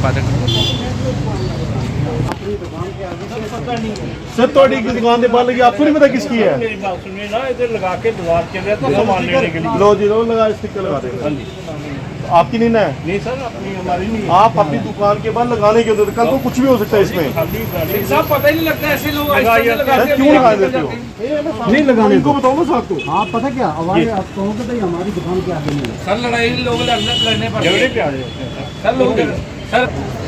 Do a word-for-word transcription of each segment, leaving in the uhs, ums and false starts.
संपादक सर थोड़ी दुकान के बाहर लगी, आपको नहीं पता किसकी है? ना इधर लगा के दीवार चल रहा था सामान लेने के लिए। लो जी लो लगा स्टिकर लगा देंगे। आपकी नहीं ना है? नहीं सर अपनी हमारी नहीं। आप अपनी दुकान के बाद लगाने के होते कल को कुछ भी हो सकता है इसमें। साहब पता ही नहीं लगता ऐसे लोग क्यों लगा देते हो? नहीं लगाने इनको बताओ ना साहब को। हाँ पता क्या आवाज आप कहोगे तो हमारी दुकान के आगे नहीं है सर। लड़ाई लोग लड़ने पर झगड़े पे आ जाते हैं सर लोग सर।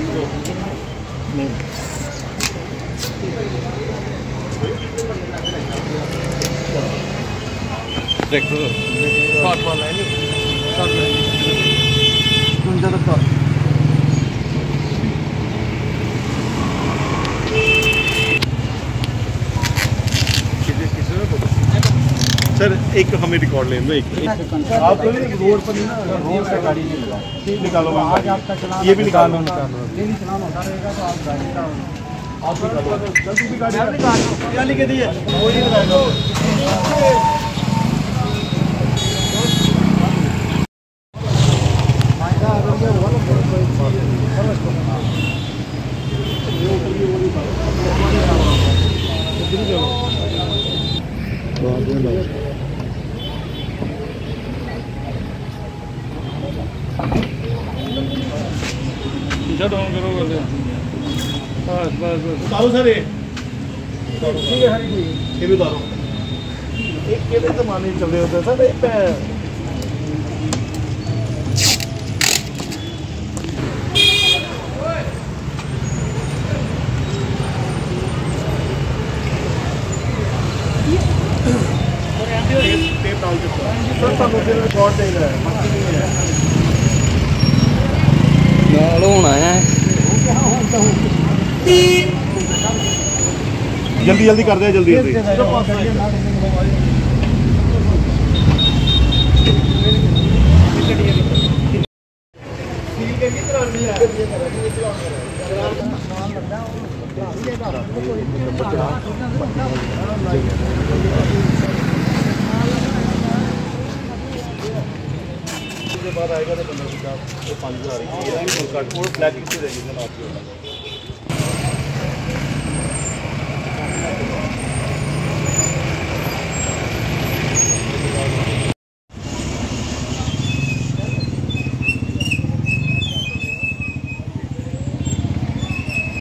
देखो सर एक हमें रिकॉर्ड ले लो। एक आप रोड पर नहीं ना, रोड से गाड़ी नहीं लगाओ। ठीक निकालो। आज आपका चलान ये भी निकालो। नहीं चलान होता रहेगा तो आप गाड़ी का आप निकालो जल्दी भी गाड़ी क्या लिखे दिए वो ही लगाओ। करो बस बस बस उतारो सर ये ये भी उतारो। एक केले जमाने चल रहे होते सर एक पे टेप डाल के सर सब मुझे रिकॉर्ड दे रहा है बाकी नहीं है नाल होना है। जल्दी जल्दी कर दे जल्दी जल्दी। बाद आएगा तो पंद्रह हजार पाँच हजार ब्लैक रहेगी।